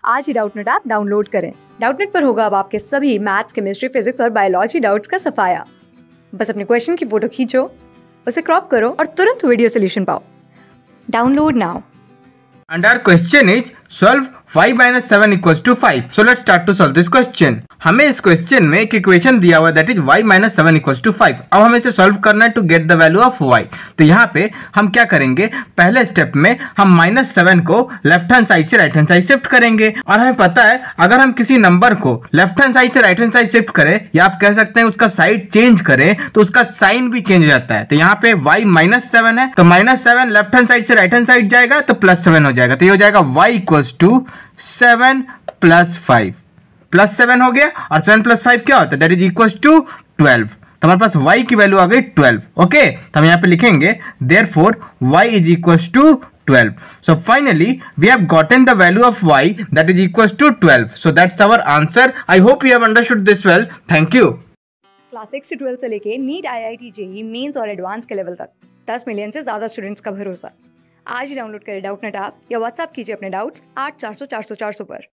आज ही Doubtnut app download करें। डाउटनेट पर होगा अब आपके सभी मैथ्स, केमिस्ट्री, फिजिक्स और बायोलॉजी डाउट्स का सफाया। बस अपने क्वेश्चन की फोटो खींचो, उसे क्रॉप करो और तुरंत वीडियो सोल्यूशन पाओ। Download now. And our question is solve 5 minus 7 equals to 5. So let's start to solve this question. हमें इस क्वेश्चन में एक इक्वेशन दिया हुआ that is y minus 7 equals to 5। अब हमें इसे सॉल्व करना है to get the value of y। तो यहाँ पे हम क्या करेंगे, पहले स्टेप में हम -7 को लेफ्ट हैंड साइड से राइट हैंड साइड शिफ्ट करेंगे। और हमें पता है अगर हम किसी नंबर को लेफ्ट हैंड साइड से राइट हैंड साइड शिफ्ट करें या आप कह सकते हैं उसका साइड चेंज करें तो उसका साइन भी चेंज हो जाता है। तो यहाँ पे y -7 है तो -7 लेफ्ट हैंड साइड से राइट हैंड साइड जाएगा तो +7 हो जाएगा। तो ये हो जाएगा y इक्वल्स टू 7 + 5। +7 हो गया और 7 + 5 क्या होता है, दैट इज इक्वल्स टू 12। तो हमारे पास y की वैल्यू आ गई 12। ओके, तो हम यहाँ पे लिखेंगे therefore y is equals to 12। So finally we have gotten the value of y that is equals to 12. So that's our answer. I hope you have understood this well. Thank you. Class 6 से 12 से लेके NEET, IIT, JEE Mains और advance के level तक 10 million से ज्यादा students का भरोसा। आज ही डाउनलोड करें डाउटनेट ऐप या व्हाट्सएप कीजिए अपने डाउट्स 8400 400 400 पर।